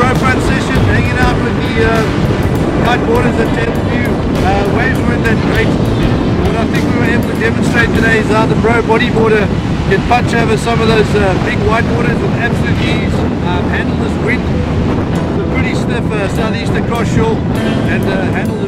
BroFun session, hanging out with the kite boarders at View. Waves weren't that great. What I think we were able to demonstrate today is how the Bodyboarder can punch over some of those big whiteboarders with absolute ease, handle this wind, the pretty stiff southeaster cross shore, and handle the